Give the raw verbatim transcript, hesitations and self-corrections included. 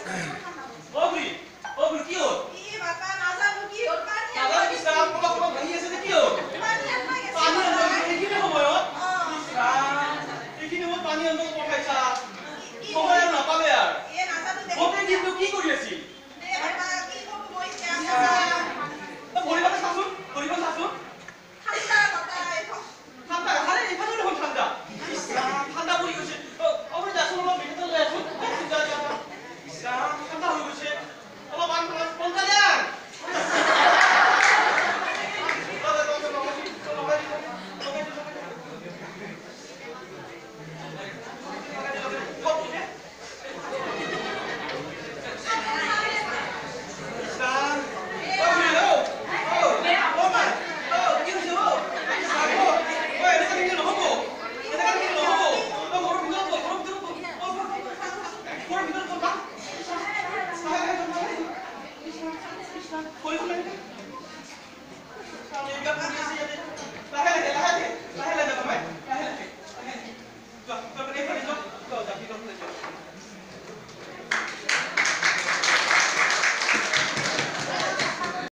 অগুৰি অগুৰি কি হ'ল ই বাবা নাজানো কি হ'ল পানী নাজানো কি সাপ কবা কবা ভাঙি আছে কি হ'ল পানী আনবা গেছে পানী আনবা এইখিনি সময়ত অ এইখিনি সময়ত পানী আনবা পঠাইছা সময় আৰু নাপালে আৰু এ নাজানো গোটেই দিনটো কি কৰি আছিল